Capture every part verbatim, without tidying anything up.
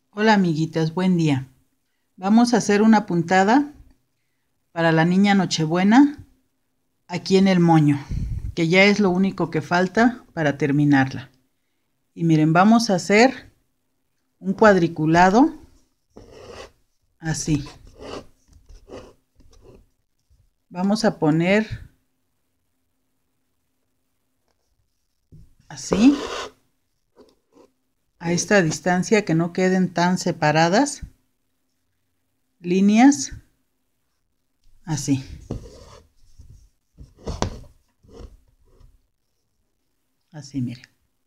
Hola amiguitas, buen día. Vamos a hacer una puntada para la niña Nochebuena aquí en el moño, que ya es lo único que falta para terminarla. Y miren, vamos a hacer un cuadriculado así. Vamos a poner así, a esta distancia, que no queden tan separadas, líneas así. Así, miren.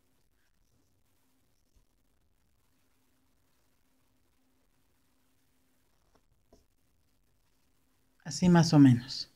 Así más o menos.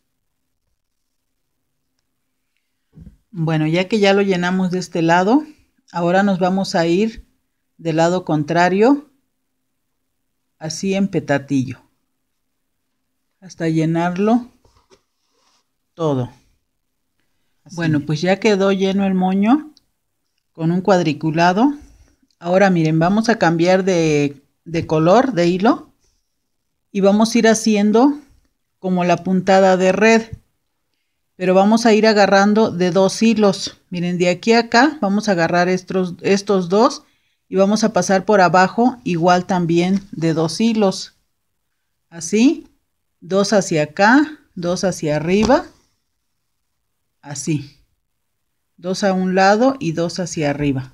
Bueno, ya que ya lo llenamos de este lado, ahora nos vamos a ir del lado contrario, así en petatillo, hasta llenarlo todo. Así. Bueno, pues ya quedó lleno el moño con un cuadriculado. Ahora miren, vamos a cambiar de, de color, de hilo, y vamos a ir haciendo como la puntada de red, pero vamos a ir agarrando de dos hilos. Miren, de aquí a acá vamos a agarrar estos, estos dos y vamos a pasar por abajo igual también de dos hilos. Así, dos hacia acá, dos hacia arriba, así. Dos a un lado y dos hacia arriba.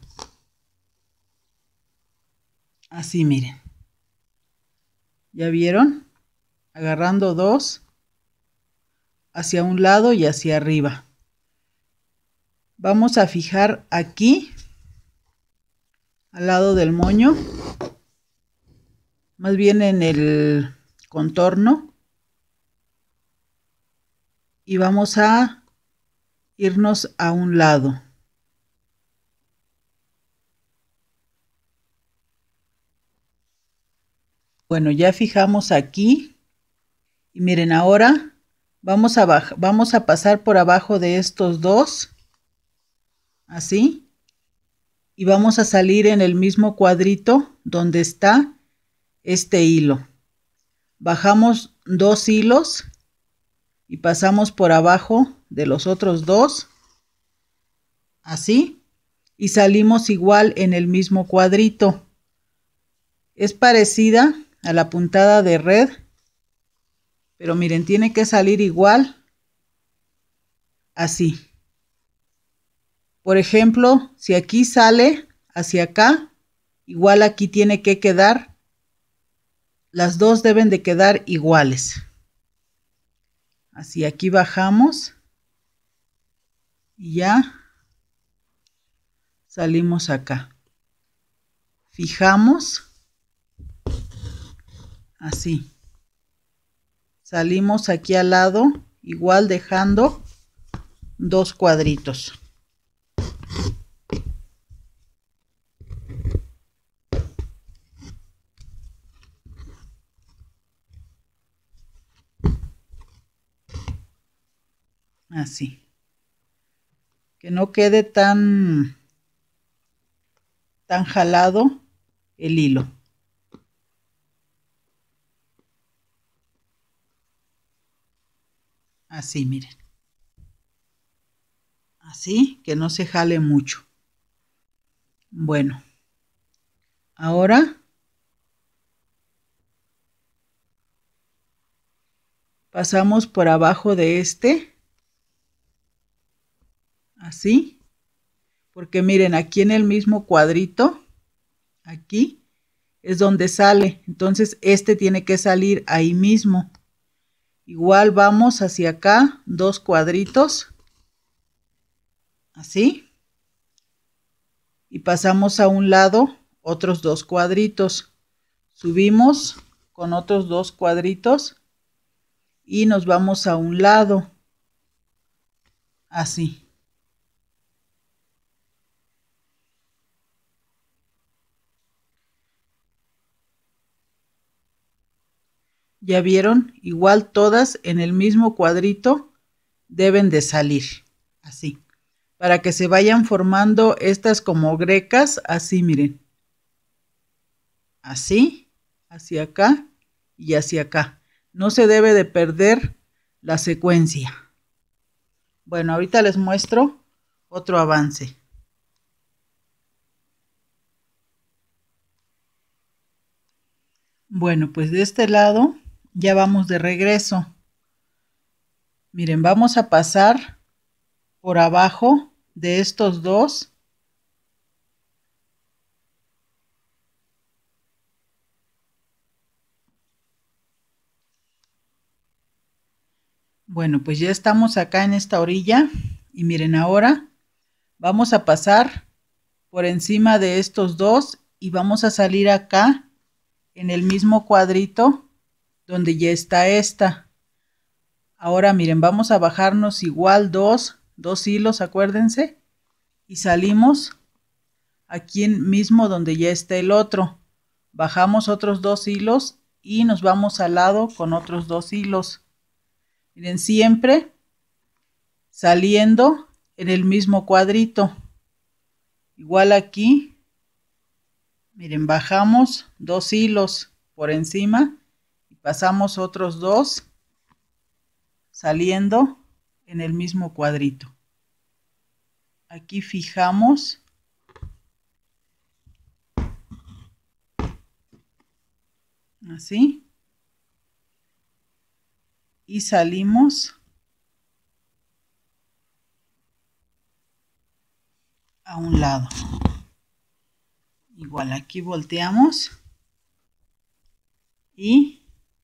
Así, miren. ¿Ya vieron? Agarrando dos hacia un lado y hacia arriba. Vamos a fijar aquí, al lado del moño, más bien en el contorno, y vamos a irnos a un lado. Bueno, ya fijamos aquí, y miren, ahora vamos a bajar, vamos a pasar por abajo de estos dos, así, y vamos a salir en el mismo cuadrito donde está este hilo. Bajamos dos hilos y pasamos por abajo de los otros dos, así, y salimos igual en el mismo cuadrito. Es parecida a la puntada de red, pero miren, tiene que salir igual, así. Por ejemplo, si aquí sale hacia acá, igual aquí tiene que quedar, las dos deben de quedar iguales. Así, aquí bajamos y ya salimos acá. Fijamos, así. Salimos aquí al lado, igual dejando dos cuadritos. Así. Que no quede tan, tan jalado el hilo. Así, miren. Así, que no se jale mucho. Bueno. Ahora pasamos por abajo de este. Así. Porque miren, aquí en el mismo cuadrito, aquí, es donde sale. Entonces, este tiene que salir ahí mismo. Igual vamos hacia acá, dos cuadritos. Así. Y pasamos a un lado, otros dos cuadritos. Subimos con otros dos cuadritos. Y nos vamos a un lado. Así. ¿Ya vieron? Igual todas en el mismo cuadrito deben de salir. Así. Para que se vayan formando estas como grecas. Así, miren. así, hacia acá y hacia acá. No se debe de perder la secuencia. Bueno, ahorita les muestro otro avance. Bueno, pues de este lado ya vamos de regreso. Miren, vamos a pasar por abajo de estos dos. Bueno, pues ya estamos acá en esta orilla y miren, ahora vamos a pasar por encima de estos dos y vamos a salir acá en el mismo cuadrito donde ya está esta. Ahora miren, vamos a bajarnos igual dos, dos hilos, acuérdense, y salimos aquí mismo donde ya está el otro. Bajamos otros dos hilos y nos vamos al lado con otros dos hilos. Miren, siempre saliendo en el mismo cuadrito. Igual aquí, miren, bajamos dos hilos por encima y pasamos otros dos saliendo en el mismo cuadrito. Aquí fijamos así y salimos a un lado. Igual aquí volteamos y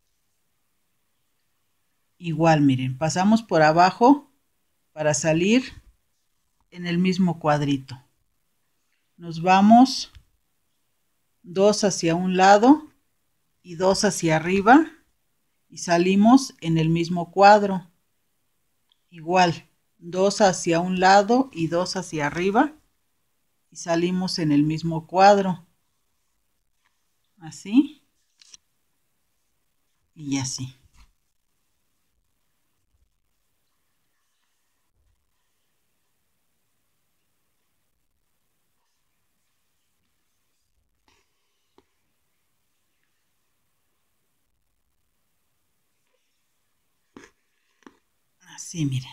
igual miren, pasamos por abajo para salir en el mismo cuadrito. Nos vamos dos hacia un lado y dos hacia arriba y salimos en el mismo cuadro. Igual, dos hacia un lado y dos hacia arriba y salimos en el mismo cuadro. Así y así. Así, miren.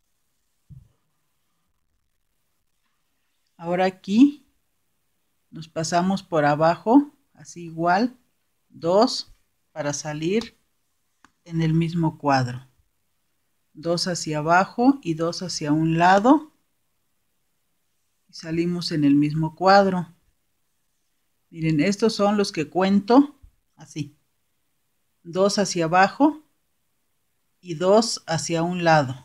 Ahora aquí nos pasamos por abajo, así igual, dos para salir en el mismo cuadro. Dos hacia abajo y dos hacia un lado. Y salimos en el mismo cuadro. Miren, estos son los que cuento así. Dos hacia abajo y dos hacia un lado.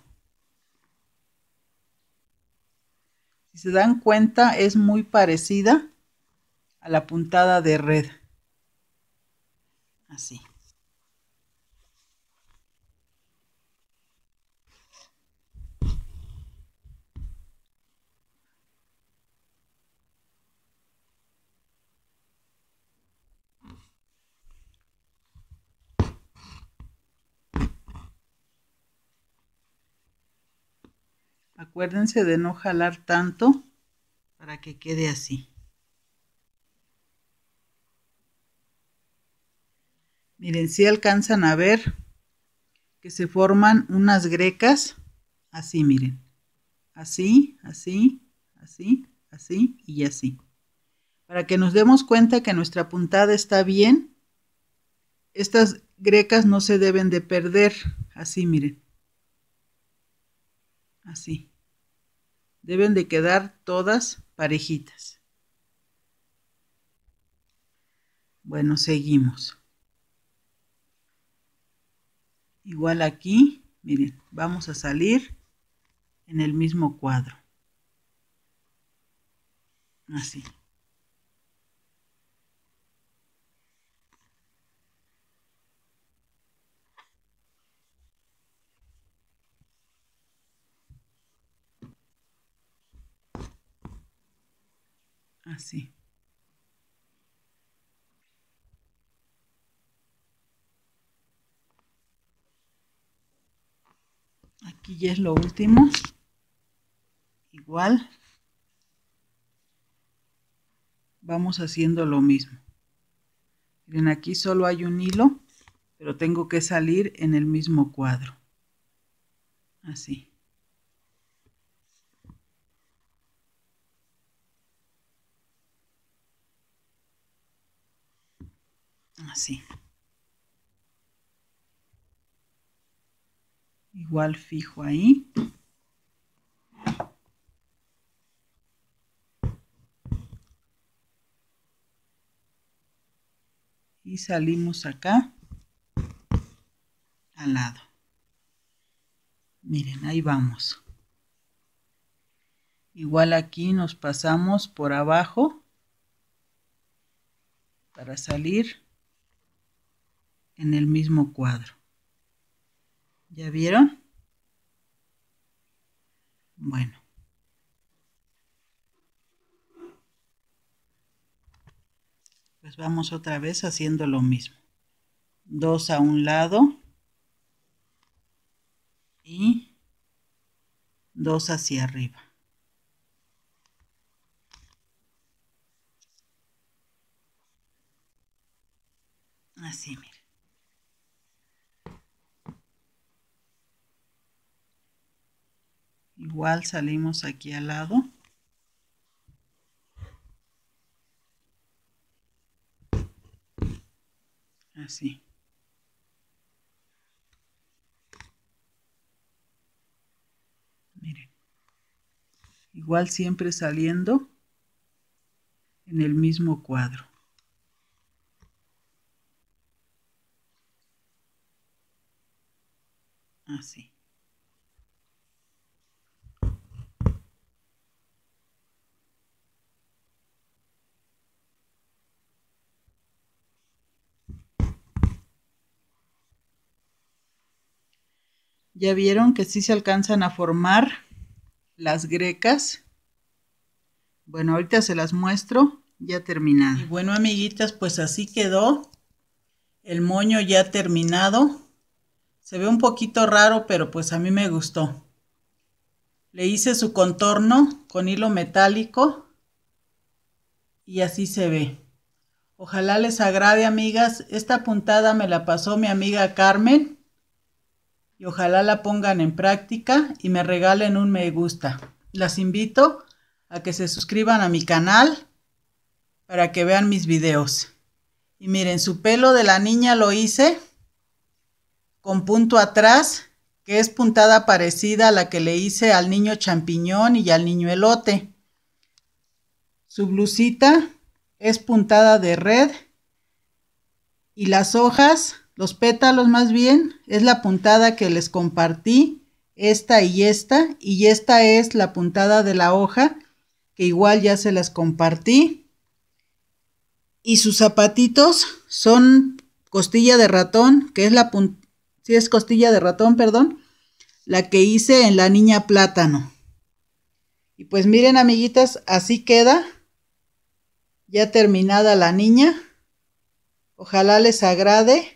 Si se dan cuenta, es muy parecida a la puntada de red. Así. Acuérdense de no jalar tanto para que quede así. Miren, si alcanzan a ver que se forman unas grecas, así miren, así, así, así, así y así. Para que nos demos cuenta que nuestra puntada está bien, estas grecas no se deben de perder, así miren, así. Deben de quedar todas parejitas. Bueno, seguimos. Igual aquí, miren, vamos a salir en el mismo cuadro. Así. Así. Aquí ya es lo último. Igual. Vamos haciendo lo mismo. Miren, aquí solo hay un hilo, pero tengo que salir en el mismo cuadro. Así. Así. Igual fijo ahí. Y salimos acá al lado. Miren, ahí vamos. Igual aquí nos pasamos por abajo para salir en el mismo cuadro. ¿Ya vieron? Bueno. Pues vamos otra vez haciendo lo mismo. Dos a un lado y dos hacia arriba. Así, miren. Igual salimos aquí al lado. Así. Miren. Igual siempre saliendo en el mismo cuadro. Así. Ya vieron que sí se alcanzan a formar las grecas. Bueno, ahorita se las muestro ya terminada. Y bueno, amiguitas, pues así quedó el moño ya terminado. Se ve un poquito raro, pero pues a mí me gustó. Le hice su contorno con hilo metálico y así se ve. Ojalá les agrade, amigas. Esta puntada me la pasó mi amiga Carmen. Y ojalá la pongan en práctica y me regalen un me gusta. Las invito a que se suscriban a mi canal para que vean mis videos. Y miren, su pelo de la niña lo hice con punto atrás, que es puntada parecida a la que le hice al niño champiñón y al niño elote. Su blusita es puntada de red y las hojas, los pétalos más bien, es la puntada que les compartí, esta y esta, y esta es la puntada de la hoja, que igual ya se las compartí. Y sus zapatitos son costilla de ratón, que es la puntada, sí es costilla de ratón, perdón, la que hice en la niña plátano. Y pues miren, amiguitas, así queda ya terminada la niña. Ojalá les agrade